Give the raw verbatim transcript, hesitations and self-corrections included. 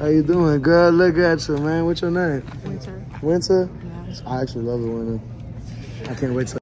How you doing, girl? Look at you, man. What's your name? Winter. Winter? Yeah. I actually love the winter. I can't wait to